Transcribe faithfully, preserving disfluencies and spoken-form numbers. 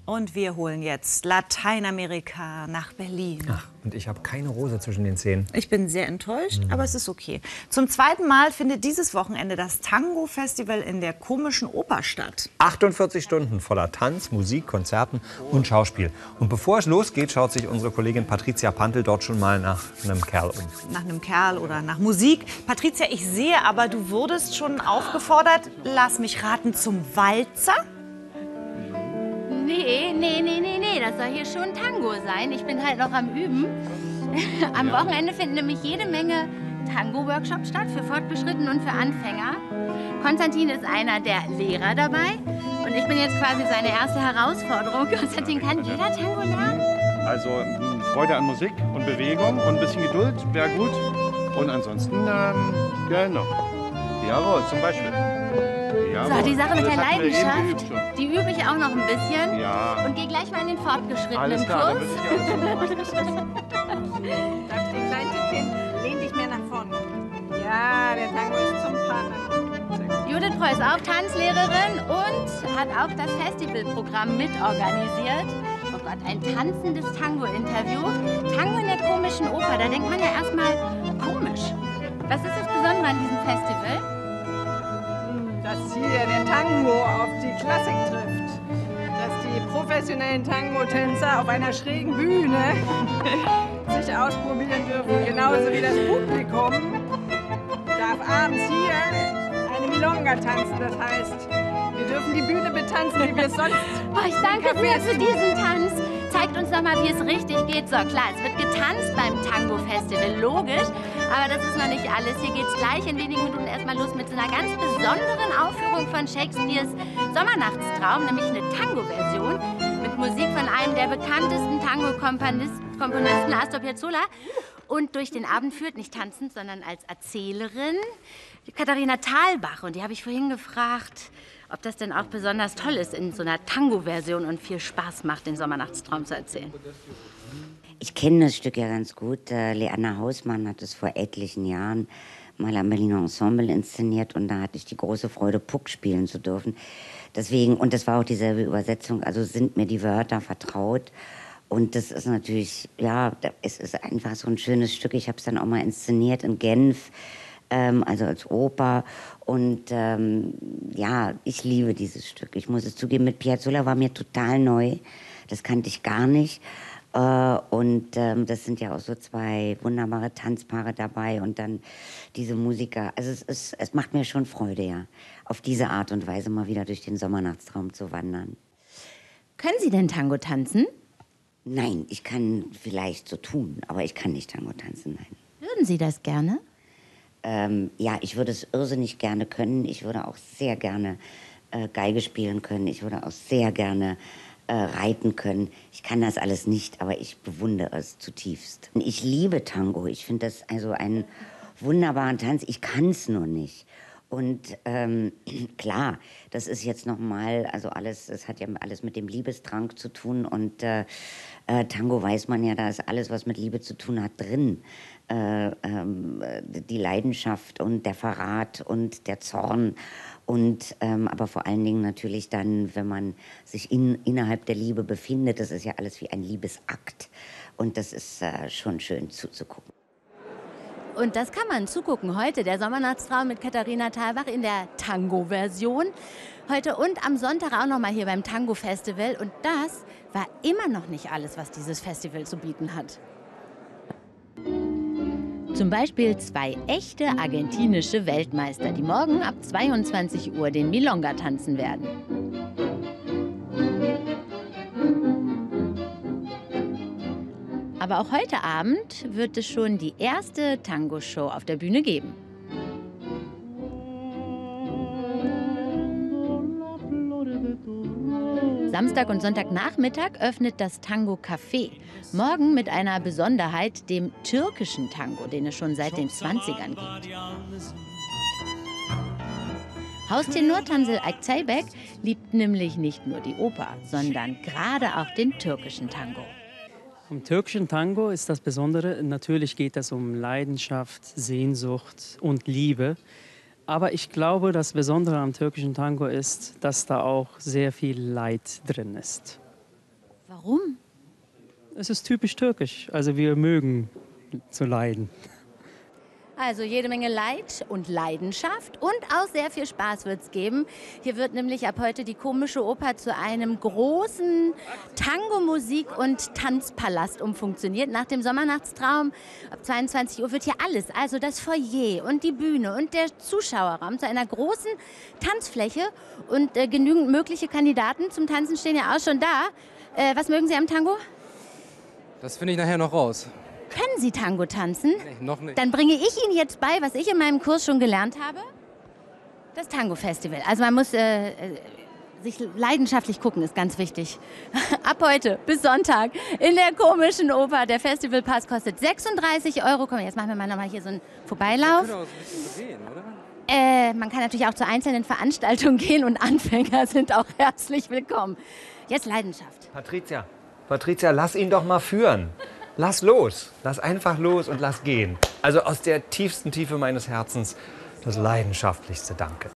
Und wir holen jetzt Lateinamerika nach Berlin. Ach, und ich habe keine Rose zwischen den Zähnen. Ich bin sehr enttäuscht, mhm. aber es ist okay. Zum zweiten Mal findet dieses Wochenende das Tango-Festival in der Komischen Oper statt. achtundvierzig Stunden voller Tanz, Musik, Konzerten und Schauspiel. Und bevor es losgeht, schaut sich unsere Kollegin Patricia Pantel dort schon mal nach einem Kerl um. Nach einem Kerl oder nach Musik. Patricia, ich sehe aber, du wurdest schon aufgefordert, lass mich raten, zum Walzer? Nee, nee, nee, nee, nee, das soll hier schon Tango sein. Ich bin halt noch am Üben. Am ja. Wochenende finden nämlich jede Menge Tango-Workshops statt, für Fortgeschrittene und für Anfänger. Konstantin ist einer der Lehrer dabei und ich bin jetzt quasi seine erste Herausforderung. Konstantin, kann jeder Tango lernen? Also Freude an Musik und Bewegung und ein bisschen Geduld wäre gut. Und ansonsten, ähm, genau. Jawohl, zum Beispiel. Jawohl. So, die Sache mit das der Leidenschaft, geübt, die übe ich auch noch ein bisschen. Ja. Und gehe gleich mal in den fortgeschrittenen Alles klar, Kurs. dann will ich alles Darf ich den kleinen Tipp geben? Lehn dich mehr nach vorne. Ja, der Tango ist zum Partner. Judith Preuß ist auch Tanzlehrerin und hat auch das Festivalprogramm mitorganisiert. Oh Gott, ein tanzendes Tango-Interview. Tango in der Komischen Oper, da denkt man ja erstmal komisch. Was ist das Besondere an diesem Festival? Dass hier der Tango auf die Klassik trifft. Dass die professionellen Tango-Tänzer auf einer schrägen Bühne sich ausprobieren dürfen, genauso wie das Publikum darf abends hier eine Milonga tanzen. Das heißt, wir dürfen die Bühne betanzen, wie wir es sonst. Oh, ich danke sehr für diesen Tanz. Zeigt uns doch mal, wie es richtig geht. So, klar, es wird getanzt beim Tango-Festival, logisch. Aber das ist noch nicht alles. Hier geht's gleich in wenigen Minuten erstmal los mit so einer ganz besonderen Aufführung von Shakespeares Sommernachtstraum, nämlich eine Tango-Version mit Musik von einem der bekanntesten Tango-Komponisten, Astor Piazzolla. Und durch den Abend führt, nicht tanzend, sondern als Erzählerin, die Katharina Thalbach. Und die habe ich vorhin gefragt, ob das denn auch besonders toll ist, in so einer Tango-Version und viel Spaß macht, den Sommernachtstraum zu erzählen. Ich kenne das Stück ja ganz gut. Äh, Leander Hausmann hat es vor etlichen Jahren mal am Berliner Ensemble inszeniert und da hatte ich die große Freude, Puck spielen zu dürfen. Deswegen, und das war auch dieselbe Übersetzung, also sind mir die Wörter vertraut. Und das ist natürlich, ja, es ist einfach so ein schönes Stück. Ich habe es dann auch mal inszeniert in Genf, ähm, also als Oper. Und ähm, ja, ich liebe dieses Stück. Ich muss es zugeben, mit Piazzolla war mir total neu. Das kannte ich gar nicht. Äh, und ähm, das sind ja auch so zwei wunderbare Tanzpaare dabei. Und dann diese Musiker. Also es, ist, es macht mir schon Freude, ja, auf diese Art und Weise mal wieder durch den Sommernachtstraum zu wandern. Können Sie denn Tango tanzen? Nein, ich kann vielleicht so tun, aber ich kann nicht Tango tanzen, nein. Würden Sie das gerne? Ähm, ja, ich würde es irrsinnig gerne können. Ich würde auch sehr gerne äh, Geige spielen können. Ich würde auch sehr gerne äh, reiten können. Ich kann das alles nicht, aber ich bewundere es zutiefst. Und ich liebe Tango. Ich finde das also einen wunderbaren Tanz. Ich kann es nur nicht. Und ähm, klar, das ist jetzt noch mal, also alles, das hat ja alles mit dem Liebestrank zu tun. Und äh, äh, Tango weiß man ja, da ist alles, was mit Liebe zu tun hat, drin. Äh, ähm, die Leidenschaft und der Verrat und der Zorn. Und ähm, aber vor allen Dingen natürlich dann, wenn man sich in, innerhalb der Liebe befindet, das ist ja alles wie ein Liebesakt. Und das ist äh, schon schön zuzugucken. Und das kann man zugucken heute, der Sommernachtstraum mit Katharina Thalbach in der Tango-Version. Heute und am Sonntag auch noch mal hier beim Tango-Festival. Und das war immer noch nicht alles, was dieses Festival zu bieten hat. Zum Beispiel zwei echte argentinische Weltmeister, die morgen ab zweiundzwanzig Uhr den Milonga tanzen werden. Aber auch heute Abend wird es schon die erste Tango-Show auf der Bühne geben. Samstag und Sonntagnachmittag öffnet das Tango Café. Morgen mit einer Besonderheit, dem türkischen Tango, den es schon seit den zwanzigern gibt. Haustenor Tansel Aytzeybek liebt nämlich nicht nur die Oper, sondern gerade auch den türkischen Tango. Im türkischen Tango ist das Besondere, natürlich geht es um Leidenschaft, Sehnsucht und Liebe. Aber ich glaube, das Besondere am türkischen Tango ist, dass da auch sehr viel Leid drin ist. Warum? Es ist typisch türkisch. Also wir mögen zu leiden. Also jede Menge Leid und Leidenschaft und auch sehr viel Spaß wird es geben. Hier wird nämlich ab heute die Komische Oper zu einem großen Tango-Musik- und Tanzpalast umfunktioniert. Nach dem Sommernachtstraum ab zweiundzwanzig Uhr wird hier alles, also das Foyer und die Bühne und der Zuschauerraum zu einer großen Tanzfläche. Und äh, genügend mögliche Kandidaten zum Tanzen stehen ja auch schon da. Äh, was mögen Sie am Tango? Das finde ich nachher noch raus. Können Sie Tango tanzen? Nee, noch nicht. Dann bringe ich Ihnen jetzt bei, was ich in meinem Kurs schon gelernt habe. Das Tango-Festival. Also man muss äh, äh, sich leidenschaftlich gucken, ist ganz wichtig. Ab heute bis Sonntag in der Komischen Oper. Der Festivalpass kostet sechsunddreißig Euro. Komm, jetzt machen wir mal noch mal hier so einen Vorbeilauf. Wir können auch ein bisschen so gehen, oder? Äh, man kann natürlich auch zu einzelnen Veranstaltungen gehen und Anfänger sind auch herzlich willkommen. Jetzt Leidenschaft. Patricia, Patricia, lass ihn doch mal führen. Lass los, lass einfach los und lass gehen. Also aus der tiefsten Tiefe meines Herzens das leidenschaftlichste Danke.